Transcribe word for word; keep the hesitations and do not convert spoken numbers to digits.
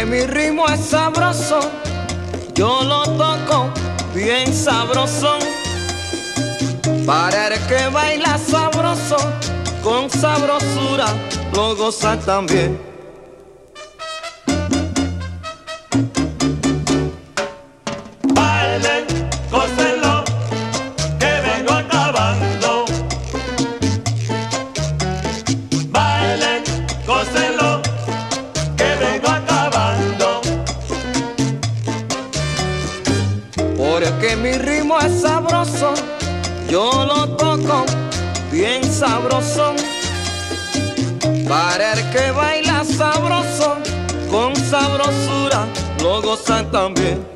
mi ritmo es sabroso, yo lo toco bien sabroso. Para el que baila sabroso, con sabrosura lo goza también. Bailen, gócenlo, que vengo acabando. Bailen, gócenlo, que vengo acabando. Porque mi ritmo es sabroso, yo lo toco bien sabroso. Para el que baila sabroso, con sabrosura lo gozan también.